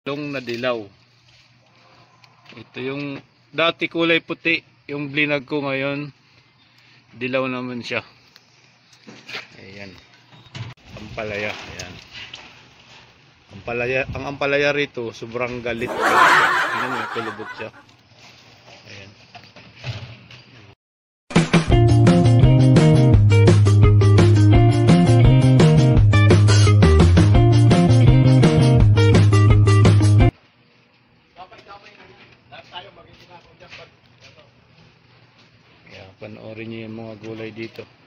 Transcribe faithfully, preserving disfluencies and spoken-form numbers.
Long na dilaw. Ito yung dati kulay puti, yung blinag ko ngayon dilaw naman siya. Ayan. Ampalaya, ayan. Ampalaya, ang ampalaya rito sobrang galit. Tingnan mo, kulubot siya. Ayan. Kaya panoorin niyo yung mga gulay dito.